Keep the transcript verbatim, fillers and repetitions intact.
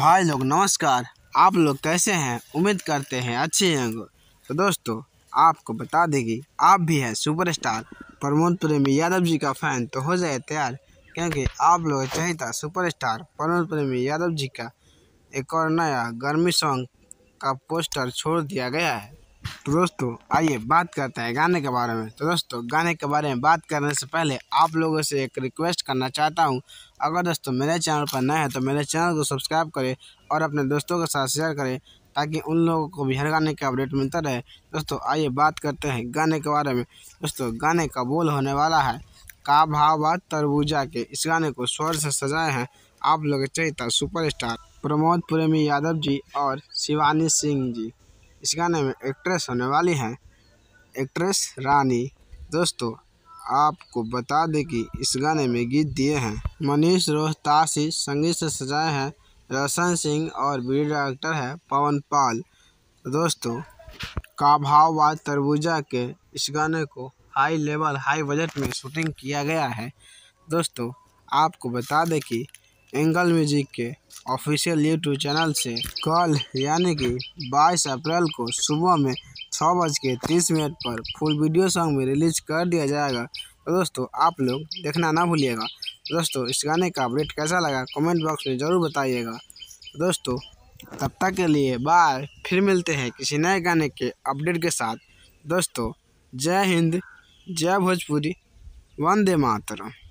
भाई लोग नमस्कार। आप लोग कैसे हैं? उम्मीद करते हैं अच्छे होंगे। तो दोस्तों आपको बता दें कि आप भी हैं सुपरस्टार प्रमोद प्रेमी यादव जी का फैन तो हो जाए तैयार, क्योंकि आप लोग चाहता सुपरस्टार प्रमोद प्रेमी यादव जी का एक और नया गर्मी सॉन्ग का पोस्टर छोड़ दिया गया है। तो दोस्तों आइए बात करते हैं गाने के बारे में। तो दोस्तों गाने के बारे में बात करने से पहले आप लोगों से एक रिक्वेस्ट करना चाहता हूं, अगर दोस्तों मेरे चैनल पर नए हैं तो मेरे चैनल को सब्सक्राइब करें और अपने दोस्तों के साथ शेयर करें, ताकि उन लोगों को भी हर गाने का अपडेट मिलता रहे। दोस्तों आइए बात करते हैं गाने के बारे में। दोस्तों गाने का बोल होने वाला है का भावा तरबूजा के। इस गाने को स्वर से सजाए हैं आप लोग चाहता सुपरस्टार प्रमोद प्रेमी यादव जी और शिवानी सिंह जी। इस गाने में एक्ट्रेस होने वाली हैं एक्ट्रेस रानी। दोस्तों आपको बता दें कि इस गाने में गीत दिए हैं मनीष रोहतासी, संगीत से सजाए हैं रोशन सिंह और वीडियो डायरेक्टर है पवन पाल। दोस्तों का भाव तरबूजा के इस गाने को हाई लेवल हाई बजट में शूटिंग किया गया है। दोस्तों आपको बता दें कि एंगल म्यूजिक के ऑफिशियल यूट्यूब चैनल से कल यानी कि बाईस अप्रैल को सुबह में छः बज के तीस मिनट पर फुल वीडियो सॉन्ग में रिलीज कर दिया जाएगा। तो दोस्तों आप लोग देखना ना भूलिएगा। दोस्तों इस गाने का अपडेट कैसा लगा कमेंट बॉक्स में ज़रूर बताइएगा। दोस्तों तब तक के लिए बाय, फिर मिलते हैं किसी नए गाने के अपडेट के साथ। दोस्तों जय हिंद, जय भोजपुरी, वंदे मातरम।